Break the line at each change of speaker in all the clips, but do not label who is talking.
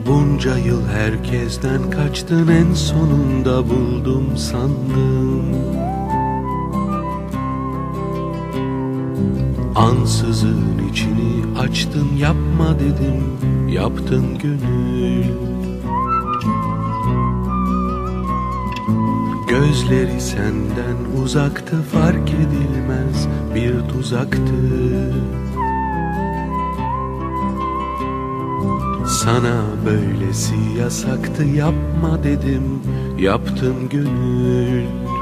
Bunca yıl herkesten kaçtın, en sonunda buldum sandım. Ansızın içini açtın, yapma dedim, yaptın gönül. Gözleri senden uzaktı, fark edilmez bir tuzaktı. Sana böylesi yasaktı, yapma dedim, yaptın gönül.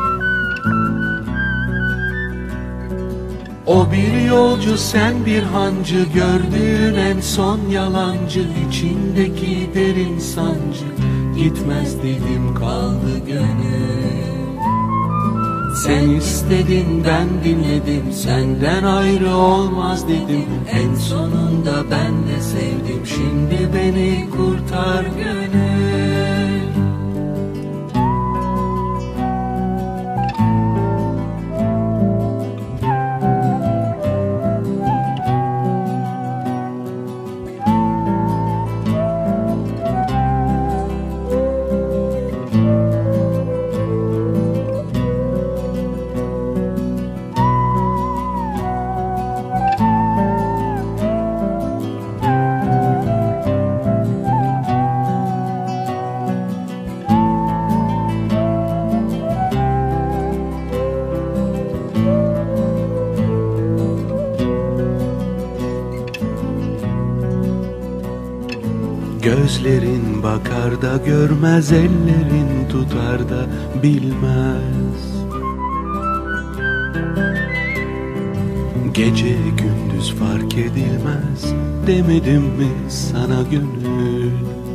O bir yolcu, sen bir hancı, gördüğün en son yalancı. İçindeki derin sancı, gitmez dedim, kaldı gönül. Sen istedin, ben dinledim, senden ayrı olmaz dedim. En sonunda ben de sevdim, şimdi beni kurtar gönül. Gözlerin bakar da görmez, ellerin tutar da bilmez. Gece gündüz fark edilmez, demedim mi sana gönül?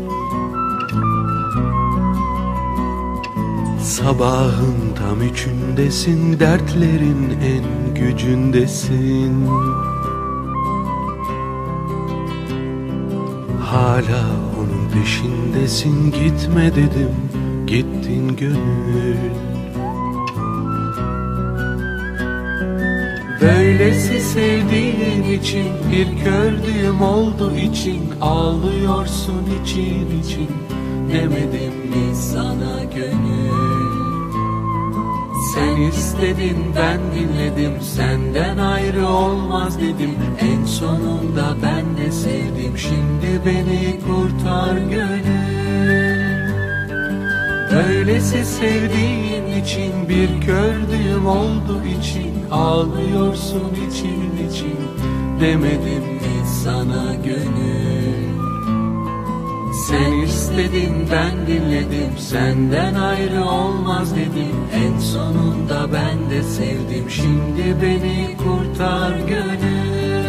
Sabahın tam üçündesin, dertlerin en gücündesin. Hala onun peşindesin, gitme dedim, gittin gönül. Böylesi sevdiğin için bir kördüğüm oldu için, ağlıyorsun için için, demedim mi sana gönül? Sen istedin, ben dinledim, senden ayrı olmaz dedim. En sonunda ben de sevdim, şimdi beni kurtar gönül. Böylesi sevdiğin için bir kördüğüm oldu için, ağlıyorsun için için, demedim mi sana gönül? Sen istedin, ben dinledim, senden ayrı olmaz dedim. En sonunda ben de sevdim, şimdi beni kurtar gönül.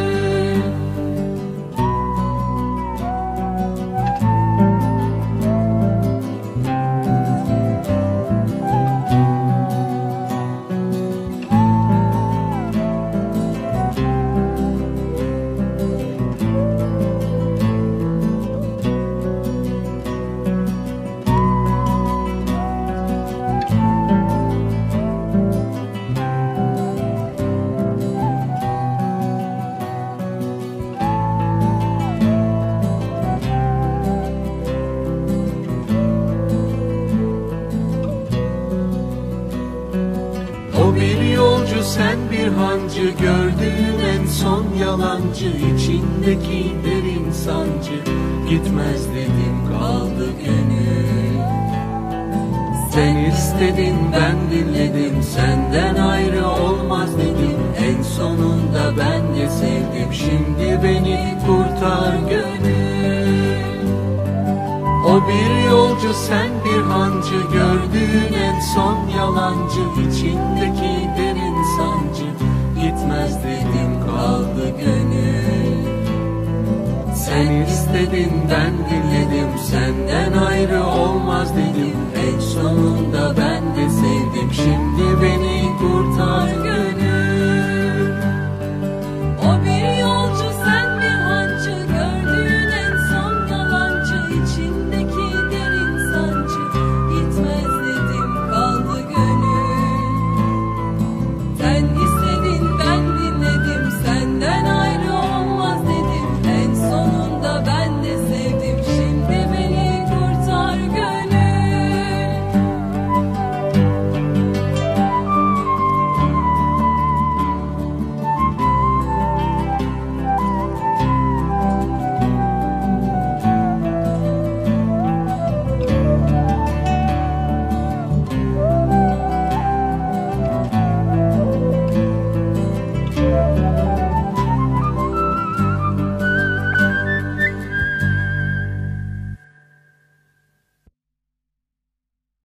O bir yolcu, sen bir hancı, gördüğün en son yalancı. İçindeki derin sancı, gitmez dedim, kaldı gönül. Sen istedin, ben dinledim, senden ayrı olmaz dedim. En sonunda ben de sevdim, şimdi beni kurtar gönül. O bir yolcu, sen bir hancı, gördüğün en son yalancı. İçindeki derin sancı, gitmez dedim, kaldı gönül. Sen istedin, ben dinledim, senden ayrı olmaz dedim. En sonunda ben de sevdim, şimdi beni kurtar gönül.